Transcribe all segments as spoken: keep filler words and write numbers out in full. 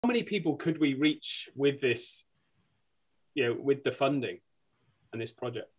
many people could we reach with this, you know, with the funding and this project?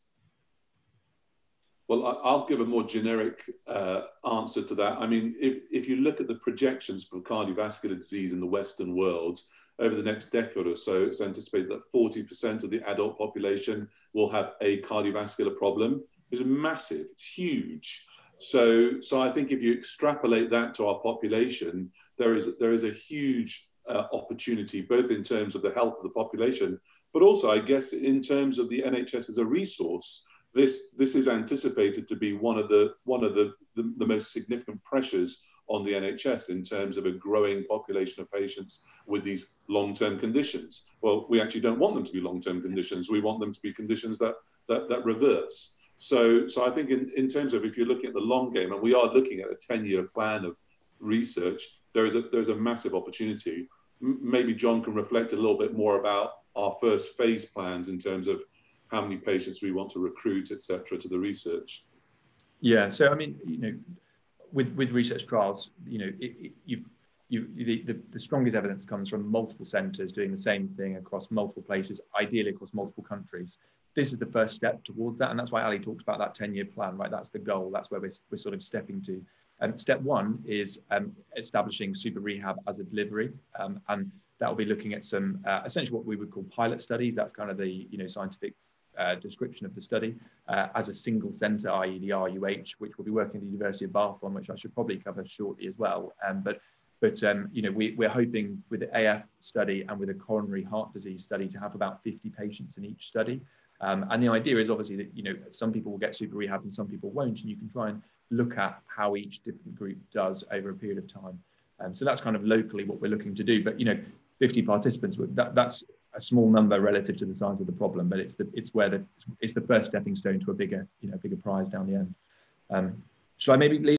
Well, I'll give a more generic uh, answer to that. I mean, if, if you look at the projections for cardiovascular disease in the Western world, over the next decade or so, it's anticipated that forty percent of the adult population will have a cardiovascular problem. It's massive, it's huge. So, so I think if you extrapolate that to our population, there is, there is a huge uh, opportunity, both in terms of the health of the population, but also, I guess, in terms of the N H S as a resource. This, this is anticipated to be one of the, one of the, the, the most significant pressures on the N H S in terms of a growing population of patients with these long-term conditions. Well, we actually don't want them to be long-term conditions. We want them to be conditions that, that, that reverse. So, so I think in, in terms of, if you're looking at the long game, and we are looking at a ten-year plan of research, there is a, there's a massive opportunity. M maybe John can reflect a little bit more about our first phase plans in terms of how many patients we want to recruit, et cetera, to the research. Yeah, so I mean, you know, with with research trials, you know, it, it, you you the, the the strongest evidence comes from multiple centres doing the same thing across multiple places, ideally across multiple countries. This is the first step towards that, and that's why Ali talks about that ten-year plan, right? That's the goal. That's where we're we're sort of stepping to. And um, step one is um, establishing super rehab as a delivery, um, and that will be looking at some uh, essentially what we would call pilot studies. That's kind of the you know scientific Uh, description of the study uh, as a single centre, that is the R U H, which will be working at the University of Bath on, which I should probably cover shortly as well. Um, but but um, you know we, we're hoping with the A F study and with a coronary heart disease study to have about fifty patients in each study. Um, and the idea is obviously that you know some people will get super rehab and some people won't, and you can try and look at how each different group does over a period of time. Um, so that's kind of locally what we're looking to do. But you know, fifty participants, that, that's a small number relative to the size of the problem, but it's the it's where the it's the first stepping stone to a bigger you know bigger prize down the end. Um, shall I maybe leave